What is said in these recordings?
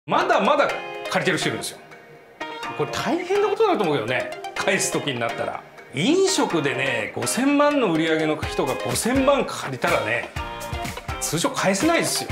まだまだ借りてる人いるんですよ。これ大変なことだと思うけどね、返す時になったら。飲食でね5000万の売り上げの人が5000万借りたらね、通常返せないですよ。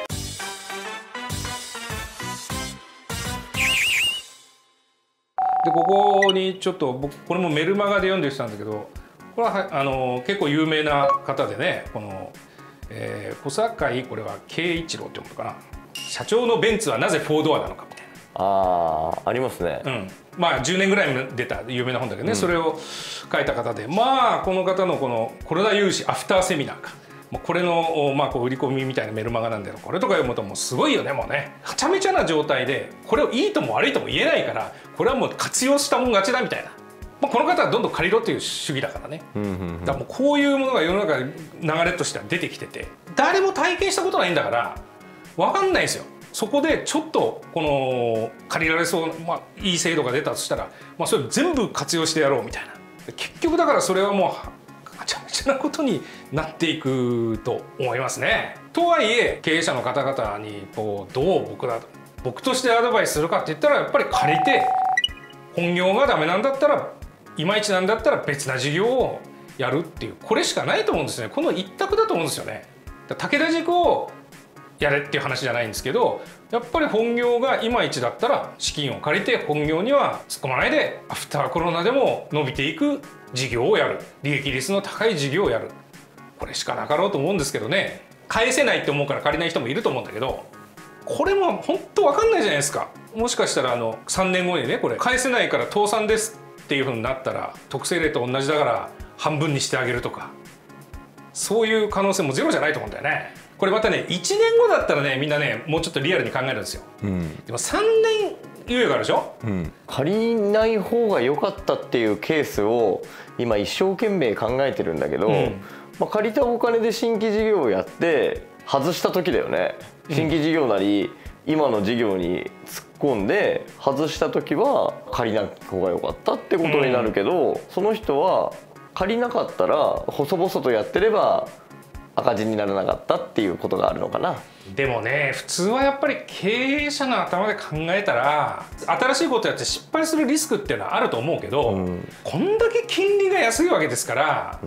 でここにちょっと僕これもメルマガで読んできたんだけど、これは結構有名な方でね、この、小坂井これは慶一郎っていうのかな、社長のベンツはなぜ4ドアなのかみたいな。 ありますね。 まあ10年ぐらいに出た有名な本だけどね、それを書いた方で、まあこの方のこのコロナ融資アフターセミナーか、これのまあこう売り込みみたいなメルマガなんだけど、これとか読むともうすごいよね。もうねはちゃめちゃな状態でこれをいいとも悪いとも言えないから、これはもう活用したもん勝ちだみたいな、この方はどんどん借りろっていう主義だからね。だからもうこういうものが世の中で流れとしては出てきてて、誰も体験したことないんだから分かんないですよ。そこでちょっとこの借りられそうな、いい制度が出たとしたら、それ全部活用してやろうみたいな。結局だからそれはもうはちゃめちゃなことになっていくと思いますね。とはいえ経営者の方々にこうどう僕としてアドバイスするかって言ったら、やっぱり借りて本業がダメなんだったら、いまいちなんだったら別な事業をやるっていう、これしかないと思うんですね。この一択だと思うんですよね。武田塾をやれっていう話じゃないんですけど、やっぱり本業がいまいちだったら資金を借りて本業には突っ込まないで、アフターコロナでも伸びていく事業をやる、利益率の高い事業をやる、これしかなかろうと思うんですけどね。返せないって思うから借りない人もいると思うんだけど、これも本当分かんないじゃないですか。もしかしたら3年後にね、これ返せないから倒産ですっていうふうになったら、特性例と同じだから半分にしてあげるとか、そういう可能性もゼロじゃないと思うんだよね。これまたね1年後だったらね、みんなねもうちょっとリアルに考えるんですよ。でも3年猶予があるでしょ。 借りない方が良かったっていうケースを今一生懸命考えてるんだけど、借りたお金で新規事業をやって外した時だよね。新規事業なり今の事業に突っ込んで外した時は借りない方が良かったってことになるけど、その人は借りなかったら細々とやってれば赤字にならなかったっていうことがあるのかな。 でもね、普通はやっぱり経営者の頭で考えたら、新しいことやって失敗するリスクっていうのはあると思うけど、こんだけ金利が安いわけですから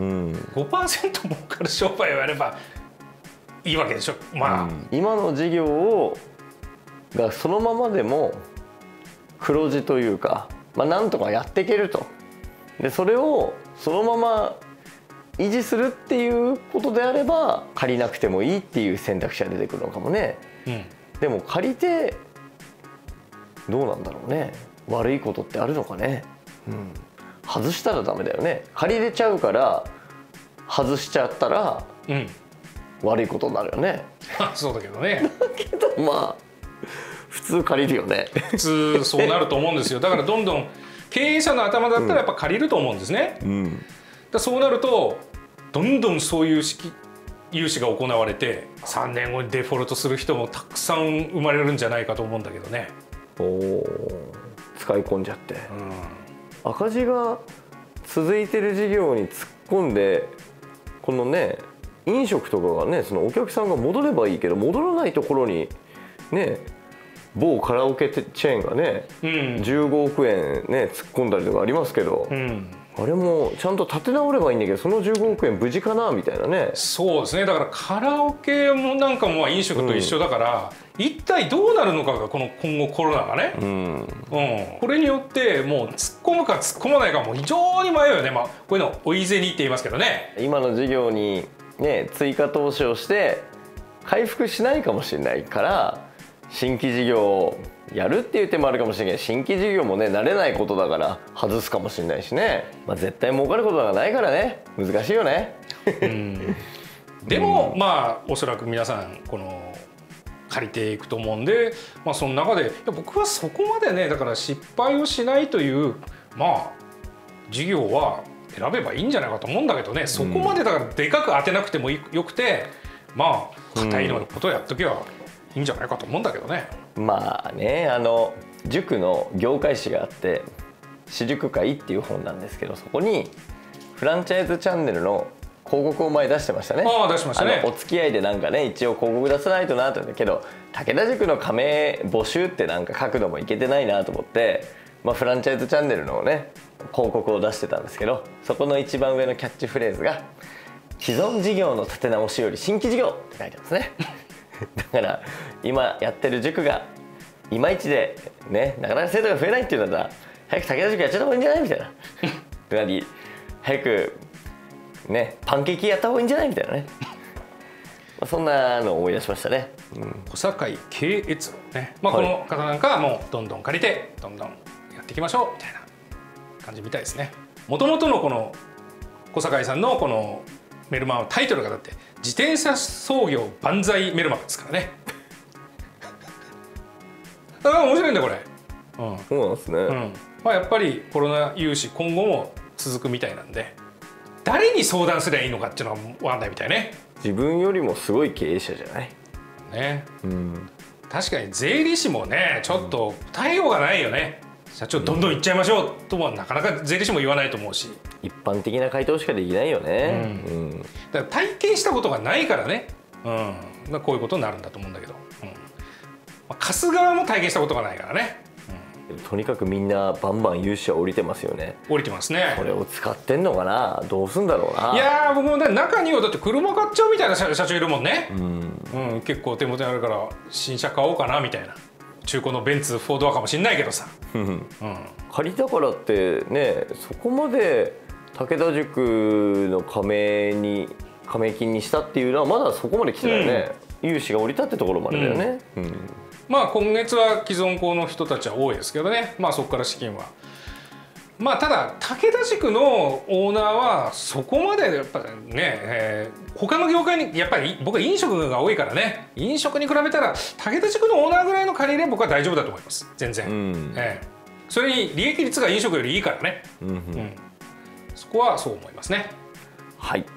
、5% 儲かる商売をやればいいわけでしょ。 今の事業がそのままでも黒字というか、なんとかやっていけると。でそれをそのまま維持するっていうことであれば借りなくてもいいっていう選択肢が出てくるのかもね。でも借りてどうなんだろうね。悪いことってあるのかね。外したらダメだよね。借りれちゃうから外しちゃったら悪いことになるよね。 そうだけどね。 けど普通借りるよね。 普通そうなると思うんですよ。だからどんどん経営者の頭だったらやっぱ借りると思うんですね。そうなるとどんどんそういう融資が行われて、3年後にデフォルトする人もたくさん生まれるんじゃないかと思うんだけどね。 使い込んじゃって、赤字が続いてる事業に突っ込んで、このね飲食とかがね、そのお客さんが戻ればいいけど戻らないところにね、某カラオケチェーンがね、15億円ね突っ込んだりとかありますけど、あれもちゃんと立て直ればいいんだけど、その15億円無事かなみたいなね。そうですね。だからカラオケもなんかも飲食と一緒だから、一体どうなるのかが今後コロナがね、これによってもう突っ込むか突っ込まないかも非常に迷うよね。こういうの追い銭って言いますけどね。今の事業にね追加投資をして回復しないかもしれないから、新規事業をやるっていう手もあるかもしれないけど、新規事業もね慣れないことだから外すかもしれないしね。絶対儲かることがないからね、難しいよね。 でもおそらく皆さんこの借りていくと思うんで、その中で僕はそこまでね、だから失敗をしないという事業は選べばいいんじゃないかと思うんだけどね。そこまでだからでかく当てなくてもよくて、硬いのことをやっとけばいいんじゃないかと思うんだけどね。 塾の業界誌があって「私塾会」っていう本なんですけど、そこにフランチャイズチャンネルの広告を前出してましたね。 ああ出しましたね。 お付き合いでなんかね一応広告出さないとなと思ったけど、武田塾の加盟募集ってなんか書くのもいけてないなと思って、フランチャイズチャンネルのね広告を出してたんですけど、そこの一番上のキャッチフレーズが既存事業の立て直しより新規事業って書いてますね。だから今やってる塾がいまいちでね、なかなか生徒が増えないっていうんだったら早く武田塾やっちゃった方がいいんじゃないみたいなつまり早くねパンケーキやった方がいいんじゃないみたいなねそんなのを思い出しましたね。 小堺慶越郎ね、この方なんかはもうどんどん借りてどんどんやっていきましょうみたいな感じみたいですね。もともとのこの小堺さんのこのメルマガのタイトルがだって自転車操業万歳メルマガですからね。面白いんだこれ。 そうなんですね。 やっぱりコロナ融資今後も続くみたいなんで、誰に相談すればいいのかっていうのは分かんないみたいね。 自分よりもすごい経営者じゃないね。確かに税理士もねちょっと対応がないよね。社長どんどん行っちゃいましょうともなかなか税理士も言わないと思うし、 一般的な回答しかできないよね。 だから体験したことがないからね、こういうことになるんだと思うんだけど、貸す側も体験したことがないからね。 とにかくみんなバンバン融資は降りてますよね。 降りてますね。 これを使ってんのかな、どうすんだろうな。 いやー僕もね中にはだって車買っちゃうみたいな社長いるもんね。結構手元にあるから新車買おうかなみたいな、中古のベンツ4ドアかもしんないけどさ、 借りたからってねそこまで武田塾の加盟金にしたっていうのはまだそこまで来てないよね。融資が降りたってところまでだよね。 今月は既存校の人たちは多いですけどね、そこから資金はただ武田塾のオーナーはそこまでやっぱね、他の業界にやっぱり僕は飲食が多いからね、飲食に比べたら武田塾のオーナーぐらいの借りれば僕は大丈夫だと思います全然。それに利益率が飲食よりいいからね。そこはそう思いますね。 はい、